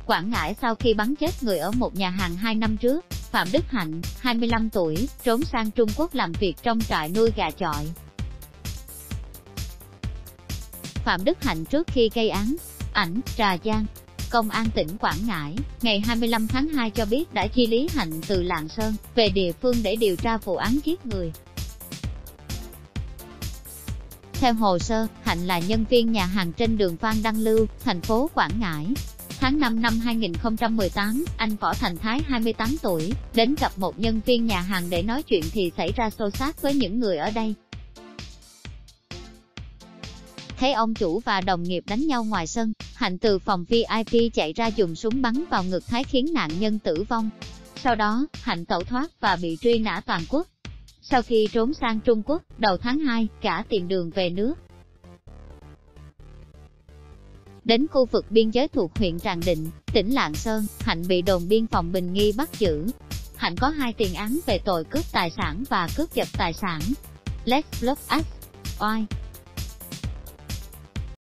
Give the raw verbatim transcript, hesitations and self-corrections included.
Quảng Ngãi sau khi bắn chết người ở một nhà hàng hai năm trước, Phạm Đức Hạnh, hai mươi lăm tuổi, trốn sang Trung Quốc làm việc trong trại nuôi gà chọi. Phạm Đức Hạnh trước khi gây án, ảnh, Trà Giang. Công an tỉnh Quảng Ngãi, ngày hai mươi lăm tháng hai cho biết đã di lý Hạnh từ Lạng Sơn về địa phương để điều tra vụ án giết người. Theo hồ sơ, Hạnh là nhân viên nhà hàng trên đường Phan Đăng Lưu, thành phố Quảng Ngãi. Tháng năm năm hai nghìn không trăm mười tám, anh Võ Thành Thái hai mươi tám tuổi, đến gặp một nhân viên nhà hàng để nói chuyện thì xảy ra xô xát với những người ở đây. Thấy ông chủ và đồng nghiệp đánh nhau ngoài sân, Hạnh từ phòng vi ai pi chạy ra dùng súng bắn vào ngực Thái khiến nạn nhân tử vong. Sau đó, Hạnh tẩu thoát và bị truy nã toàn quốc. Sau khi trốn sang Trung Quốc, đầu tháng hai, cả tìm đường về nước. Đến khu vực biên giới thuộc huyện Tràng Định, tỉnh Lạng Sơn, Hạnh bị đồn biên phòng Bình Nghi bắt giữ. Hạnh có hai tiền án về tội cướp tài sản và cướp giật tài sản. Let's Block Us. Oai.